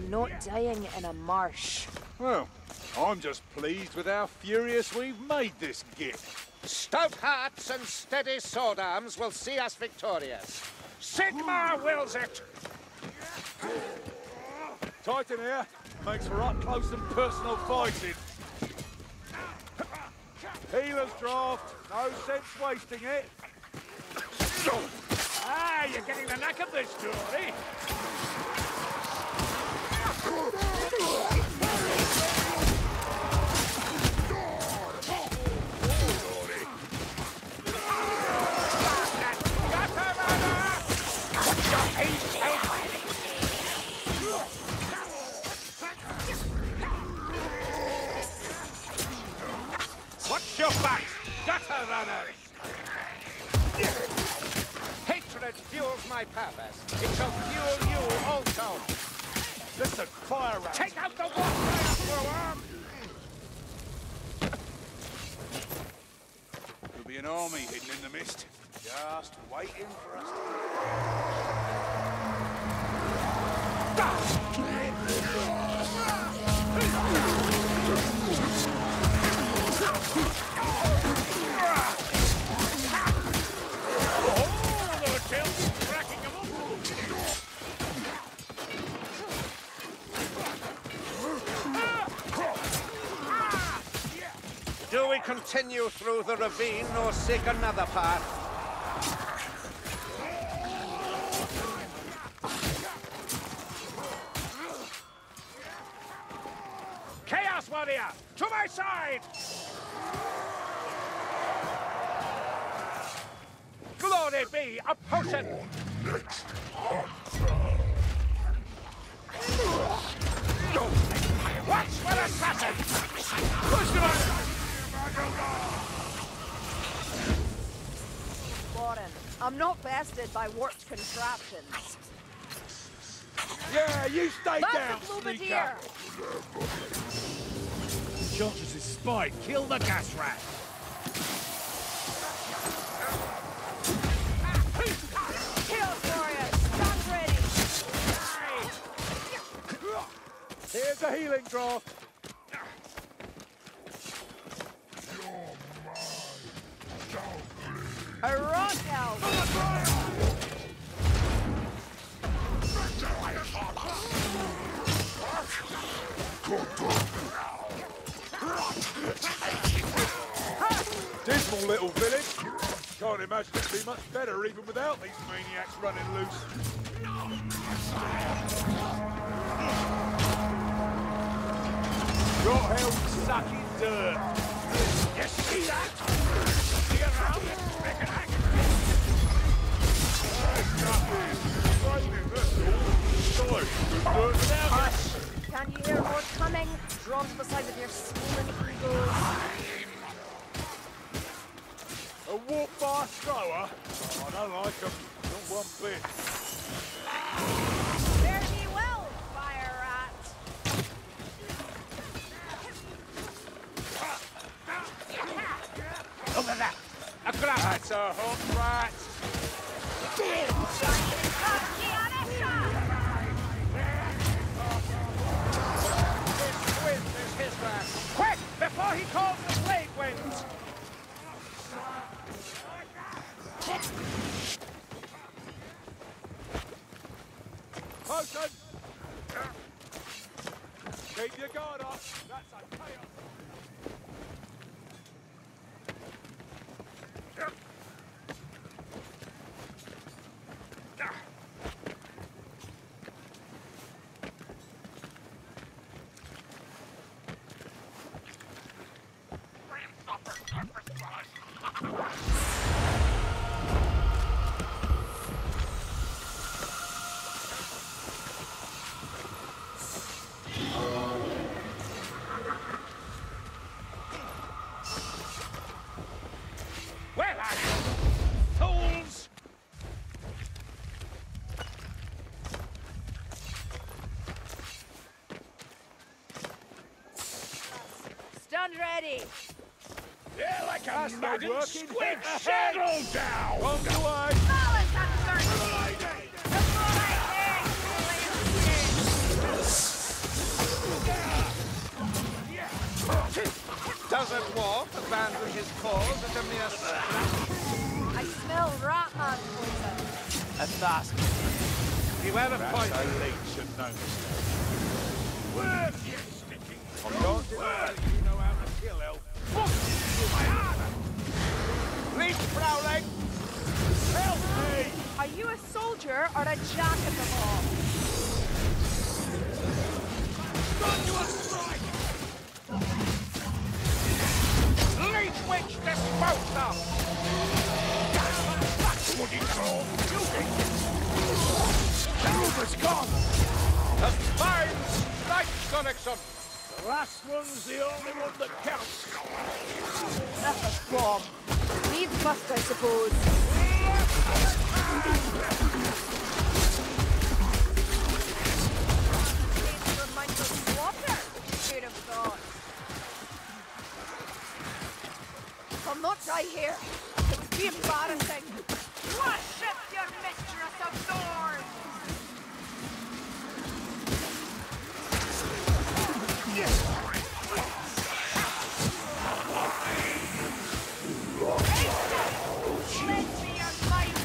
not dying in a marsh. Well, I'm just pleased with how furious we've made this git. Stout hearts and steady sword arms will see us victorious. Sigmar wills it! Tight in here. Makes for up close and personal fighting. Healer's draft. No sense wasting it. Ah, you're getting the knack of this, Geordie. Watch your back, gutter runner! Hatred fuels my purpose. It shall fuel you also. Listen, fire rat. Take out the water! There'll be an army hidden in the mist, just waiting for us to... Do we continue through the ravine or seek another path? Chaos Warrior, to my side! Glory be a potion! Watch for assassins! Push them on! Warren, I'm not bested by warped contraptions. Yeah, you stay down, That's a sneaker! Josh's spy. Kill the gas rat. Chaos Warriors, stand ready! Here's a healing draft. A rock elf! Dismal little village. Can't imagine it'd be much better even without these maniacs running loose. Got hell sucking dirt. You see that? See around? Make an act. Hush! Can you hear more coming? Drawn to the side of your swollen egos. A walk fast thrower? I don't like them. Not one bit. Fare thee well, fire rat! Look at that! A grab! That's a hot rat. This wind is his rat. Quick! Before he calls the plague winds! Potion! Keep your guard up. That's a chaos. Where are you? Fools! Stand ready! Yeah, like a That's not maddened working. squid! Settle down! On the way. Balance at 30! dwarf abandon his cause at a mere scratch? I smell rat-man poison. A fast. Beware of Perhaps poison. our lead should know this. Where's you sticking? I'm not well, you know how to kill elf. Leech prowling! Help me! Are you a soldier or a jack of them all? Leech witch disposed of! What do you call shooting? Silver's gone! The spines! Light Sonicsum! The last one's the only one that counts. That's a bomb. Leave must, I suppose. Reminds of water. Should have thought. I'll not die here. It would be embarrassing. Worship your mistress of thorns! Lend me your might!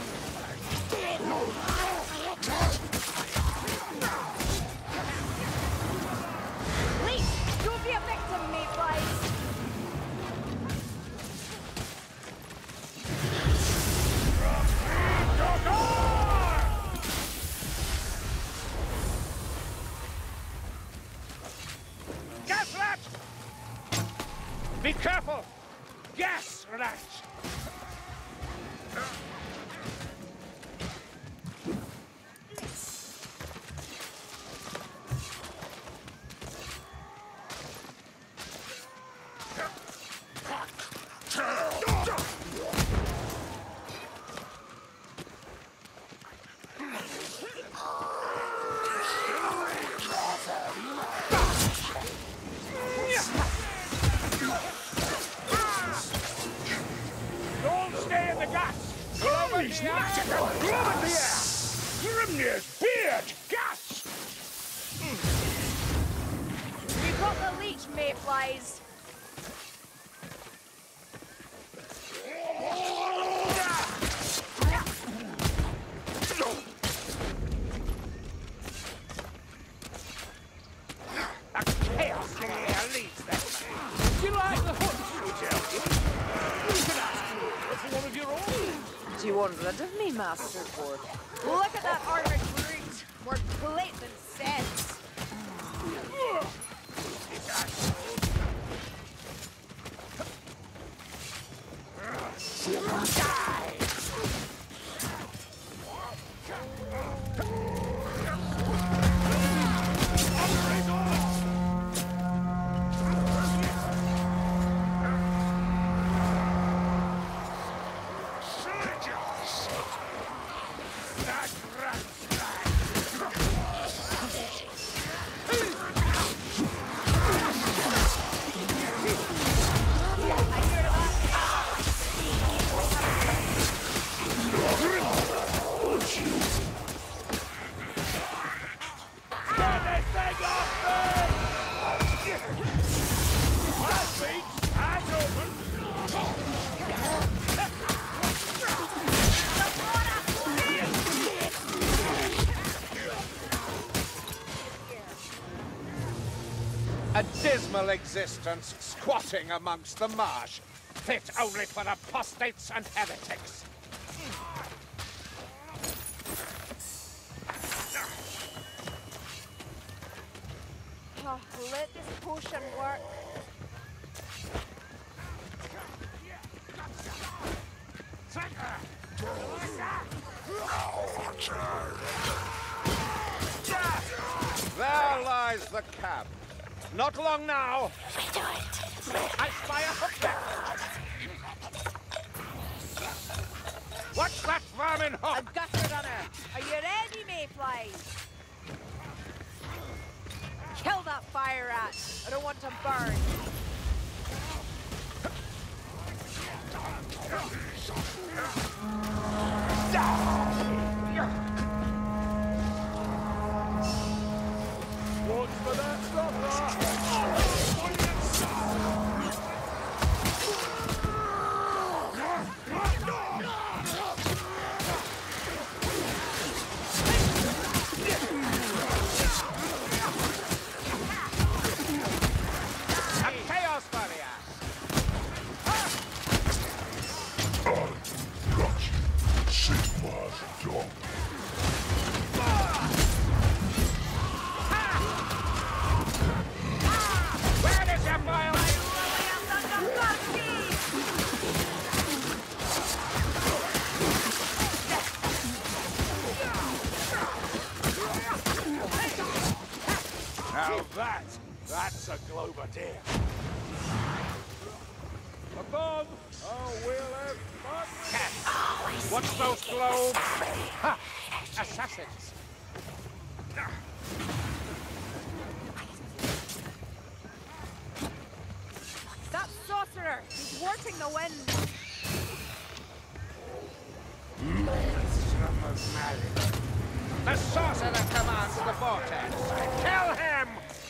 Please, don't be a victim, Mayflies! Gas rat! Be careful! Gas rat! Don't stay in the gas! Please, Nautical! Grimnir! Grimnir's beard! Gas! We've got the leech, Mayflies. A chaos engineer leads them. Do you like the hooks, you can ask for one of your own. Do you want rid of me, Masterboard? Look at that armored brute! More plate than sense! A dismal existence squatting amongst the marsh, fit only for apostates and heretics. Oh, let this potion work. There lies the cab. Not long now. I spy a hook left. Watch that vermin hook! I've got it on her. Are you ready, Mayflies? Kill that fire rat. I don't want to burn. Watch for that stuff, Now that's a Globadeer. A bomb! Oh, we'll have fun. What's those globes? Ha! Assassins. That sorcerer! He's warping the wind! The sorcerer commands the vortex. Kill him!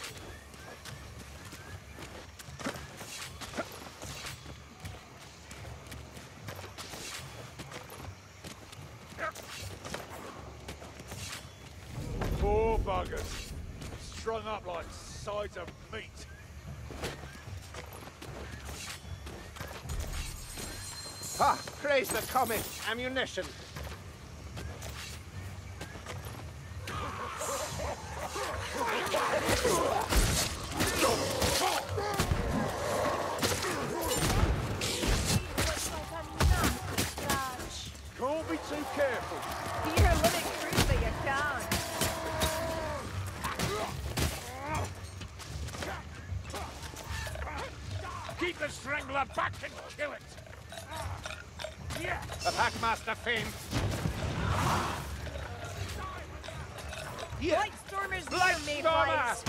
Poor buggers. Strung up like sides of meat. Ah, praise the comet. Ammunition. Can't be too careful. You're living proof that you can. Keep the strangler back and kill it. Yeah. The Packmaster Fiend. Light Stormers Light near me, Stormer! boys.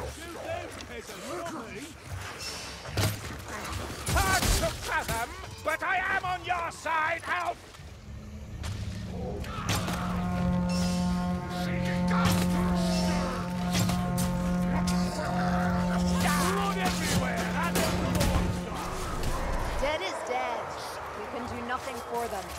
Hard to fathom, but I am on your side, Alf! Blood everywhere. That's what the Lord's done. Dead is dead. We can do nothing for them.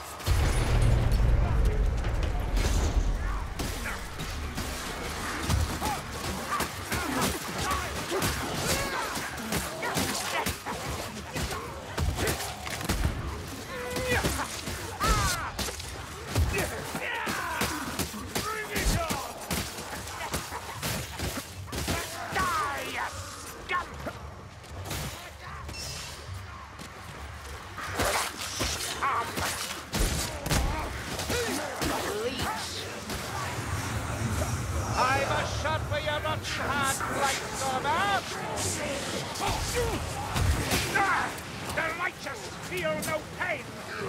I've a shot for your rotten heart, Light Stormer! The righteous feel no pain!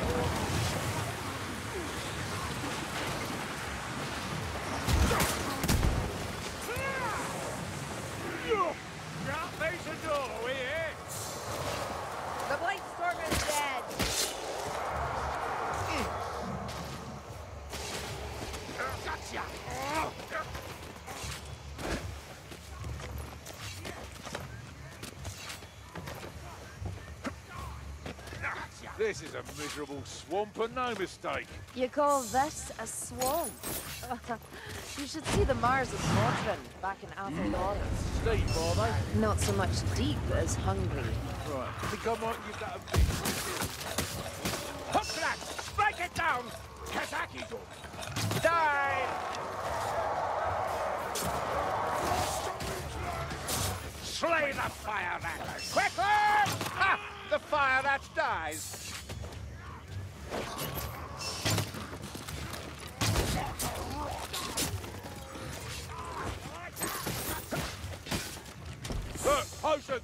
Can't face the door, we here. The Blight Stormer's dead. Gotcha. This is a miserable swamp and no mistake. You call this a swamp? You should see the Mars of Mordrin back in Atheroth. Steep, are they? Not so much deep as hungry. Right. Think I might give that a bit. Hook that! Strike it down! Kazaki dog. Die! Slay the fire rat! Quickly! Ha! The fire rat dies! Look, potions.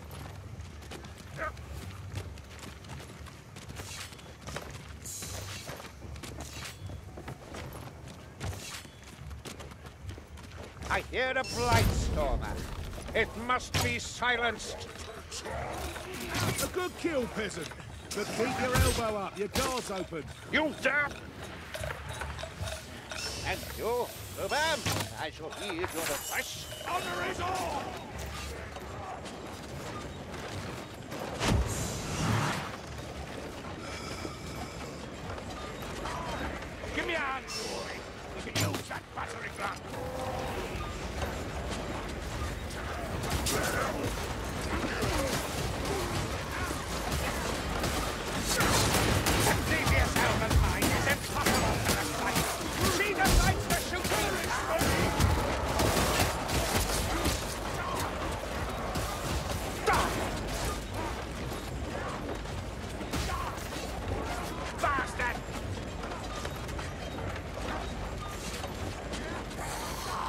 I hear a Blight Stormer. It must be silenced. A good kill, peasant. But keep your elbow up, your guard's open. You dare! And you, Rubam, I shall heed your advice. Honor is all. Give me a hand, boy. We can use that battering ram. Devious element mine is impossible to fight. She decides to shoot Bastard!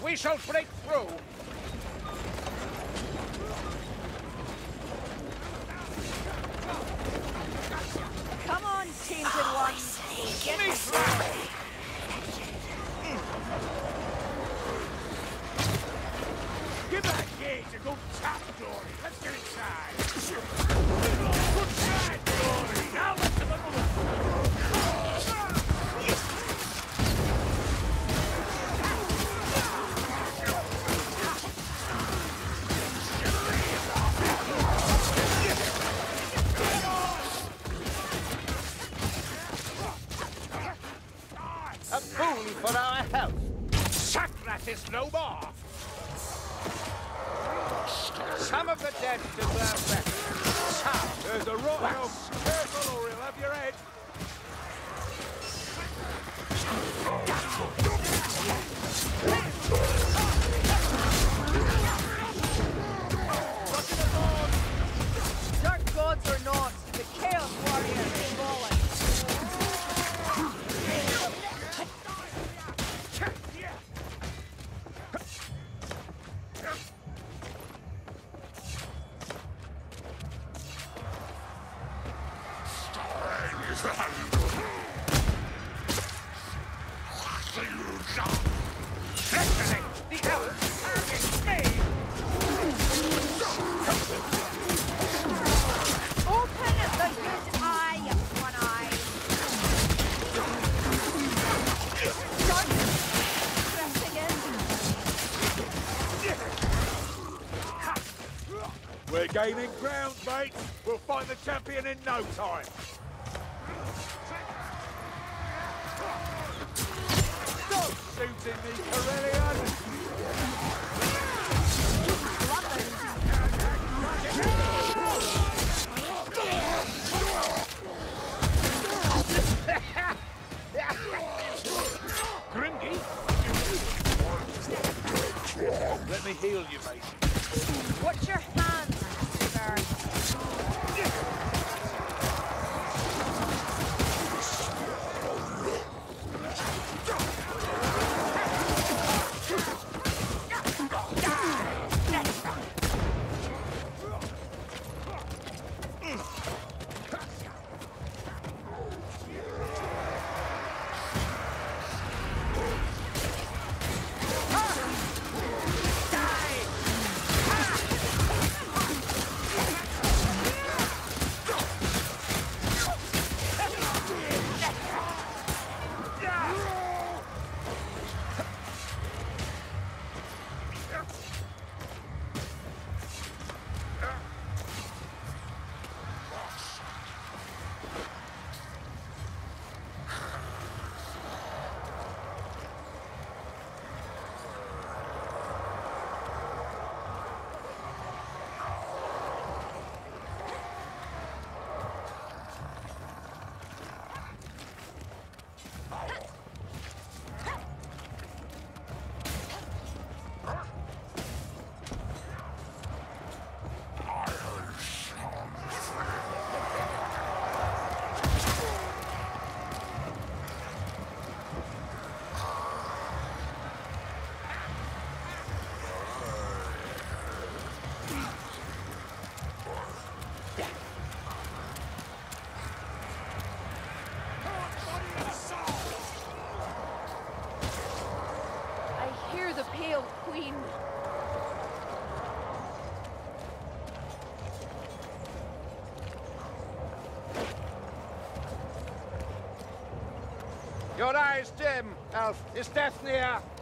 We shall break through. Come on, tainted ones. Get this way. Give that gate a good tap, Dory. Let's get inside. Good side, Dory. Now let's have another. A boon for our health. Sackrat is no more. Some of the dead deserve better. Some. There's a rotten elf. Careful or he'll have your head. Dark gods or not, the Chaos Warrior is fallen. The elves target me. Open the good eye, one eye. Dark pressing in. We're gaining ground, mate. We'll find the champion in no time. Stop shooting me, Corellian! Grimgy? Let me heal you, mate. Watch your hands, sir. The Pale Queen. Your eyes dim, Elf. Is death near?